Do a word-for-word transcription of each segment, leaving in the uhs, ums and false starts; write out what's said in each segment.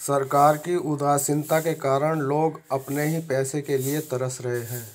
सरकार की उदासीनता के कारण लोग अपने ही पैसे के लिए तरस रहे हैं।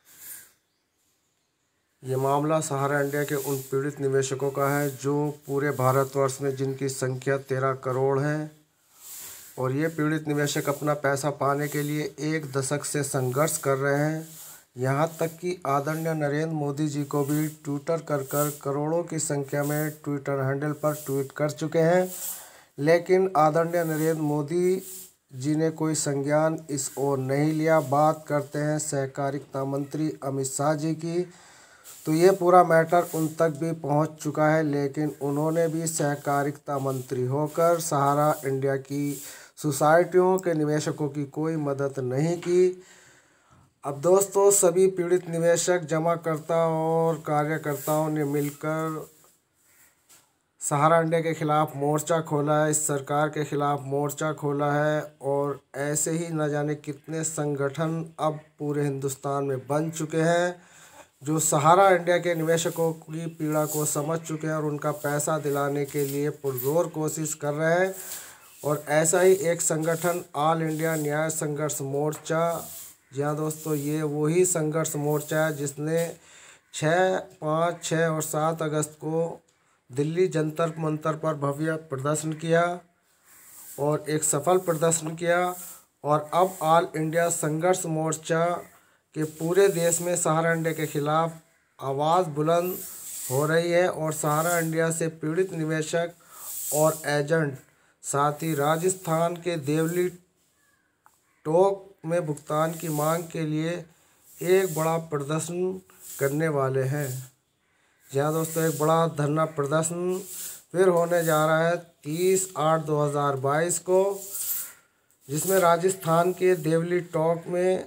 ये मामला सहारा इंडिया के उन पीड़ित निवेशकों का है जो पूरे भारतवर्ष में जिनकी संख्या तेरह करोड़ है और ये पीड़ित निवेशक अपना पैसा पाने के लिए एक दशक से संघर्ष कर रहे हैं। यहाँ तक कि आदरणीय नरेंद्र मोदी जी को भी ट्विटर कर कर करोड़ों की संख्या में ट्विटर हैंडल पर ट्वीट कर चुके हैं, लेकिन आदरणीय नरेंद्र मोदी जी ने कोई संज्ञान इस ओर नहीं लिया। बात करते हैं सहकारिता मंत्री अमित शाह जी की, तो ये पूरा मैटर उन तक भी पहुंच चुका है, लेकिन उन्होंने भी सहकारिता मंत्री होकर सहारा इंडिया की सोसाइटियों के निवेशकों की कोई मदद नहीं की। अब दोस्तों, सभी पीड़ित निवेशक, जमाकर्ता और कार्यकर्ताओं ने मिलकर सहारा इंडिया के खिलाफ मोर्चा खोला है, इस सरकार के खिलाफ मोर्चा खोला है और ऐसे ही न जाने कितने संगठन अब पूरे हिंदुस्तान में बन चुके हैं जो सहारा इंडिया के निवेशकों की पीड़ा को समझ चुके हैं और उनका पैसा दिलाने के लिए पुरजोर कोशिश कर रहे हैं। और ऐसा ही एक संगठन ऑल इंडिया न्याय संघर्ष मोर्चा, जी हाँ दोस्तों, ये वही संघर्ष मोर्चा है जिसने छः पाँच छः और सात अगस्त को दिल्ली जंतर मंतर पर भव्य प्रदर्शन किया और एक सफल प्रदर्शन किया। और अब ऑल इंडिया संघर्ष मोर्चा के पूरे देश में सहारा इंडिया के खिलाफ आवाज़ बुलंद हो रही है और सहारा इंडिया से पीड़ित निवेशक और एजेंट, साथ ही राजस्थान के देवली टोक में भुगतान की मांग के लिए एक बड़ा प्रदर्शन करने वाले हैं। जहाँ दोस्तों, एक बड़ा धरना प्रदर्शन फिर होने जा रहा है तीस आठ दो हज़ार बाईस को, जिसमें राजस्थान के देवली टोक में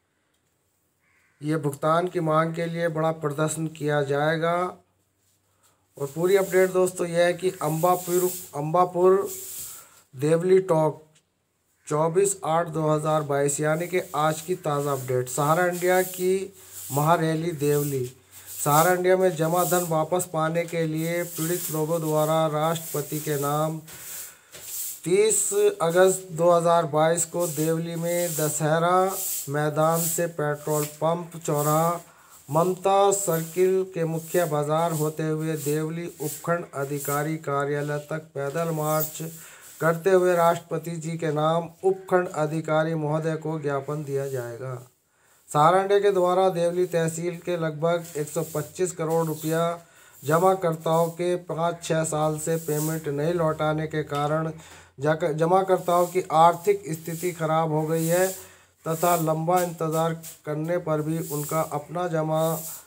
ये भुगतान की मांग के लिए बड़ा प्रदर्शन किया जाएगा। और पूरी अपडेट दोस्तों यह है कि अम्बापुर अम्बापुर देवली टोक चौबीस आठ दो हज़ार बाईस यानी कि आज की ताज़ा अपडेट। सहारा इंडिया की महारैली देवली। सहारा इंडिया में जमा धन वापस पाने के लिए पीड़ित लोगों द्वारा राष्ट्रपति के नाम तीस अगस्त दो हज़ार बाईस को देवली में दशहरा मैदान से पेट्रोल पंप चौराहा, ममता सर्किल के मुख्य बाजार होते हुए देवली उपखंड अधिकारी कार्यालय तक पैदल मार्च करते हुए राष्ट्रपति जी के नाम उपखंड अधिकारी महोदय को ज्ञापन दिया जाएगा। सहारा इंडिया के द्वारा देवली तहसील के लगभग एक सौ पच्चीस करोड़ रुपया जमाकर्ताओं के पाँच छः साल से पेमेंट नहीं लौटाने के कारण जमाकर्ताओं की आर्थिक स्थिति खराब हो गई है तथा लंबा इंतज़ार करने पर भी उनका अपना जमा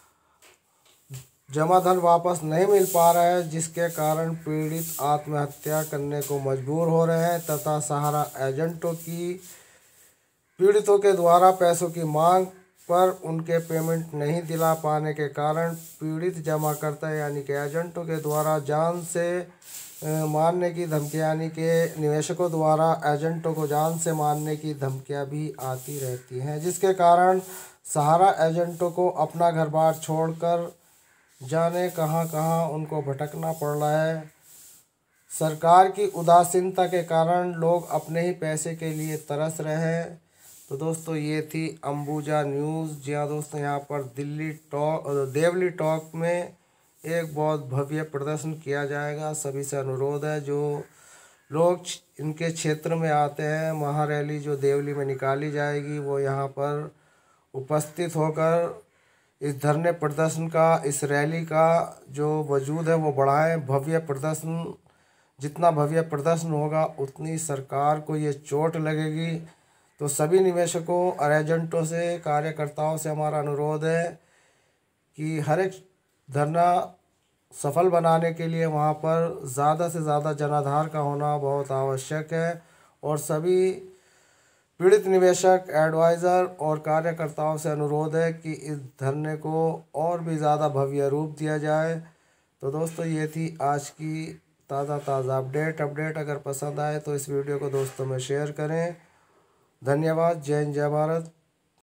जमा धन वापस नहीं मिल पा रहा है, जिसके कारण पीड़ित आत्महत्या करने को मजबूर हो रहे हैं तथा सहारा एजेंटों की पीड़ितों के द्वारा पैसों की मांग पर उनके पेमेंट नहीं दिला पाने के कारण पीड़ित जमाकर्ता यानी कि एजेंटों के द्वारा जान से मारने की धमकियाँ, यानी कि निवेशकों द्वारा एजेंटों को जान से मारने की धमकियाँ भी आती रहती हैं, जिसके कारण सहारा एजेंटों को अपना घर बार छोड़कर जाने कहाँ कहाँ उनको भटकना पड़ रहा है। सरकार की उदासीनता के कारण लोग अपने ही पैसे के लिए तरस रहे हैं। तो दोस्तों, ये थी अंबुजा न्यूज़। जी हाँ दोस्तों, यहाँ पर दिल्ली टॉक देवली टॉक में एक बहुत भव्य प्रदर्शन किया जाएगा। सभी से अनुरोध है जो लोग इनके क्षेत्र में आते हैं, महारैली जो देवली में निकाली जाएगी वो यहाँ पर उपस्थित होकर इस धरने प्रदर्शन का, इस रैली का जो वजूद है वो बढ़ाएं। भव्य प्रदर्शन, जितना भव्य प्रदर्शन होगा उतनी सरकार को ये चोट लगेगी। तो सभी निवेशकों और एजेंटों से, कार्यकर्ताओं से हमारा अनुरोध है कि हर एक धरना सफल बनाने के लिए वहाँ पर ज़्यादा से ज़्यादा जनाधार का होना बहुत आवश्यक है। और सभी पीड़ित निवेशक, एडवाइज़र और कार्यकर्ताओं से अनुरोध है कि इस धरने को और भी ज़्यादा भव्य रूप दिया जाए। तो दोस्तों, ये थी आज की ताज़ा ताज़ा अपडेट अपडेट अगर पसंद आए तो इस वीडियो को दोस्तों में शेयर करें। धन्यवाद। जय हिंद, जय भारत।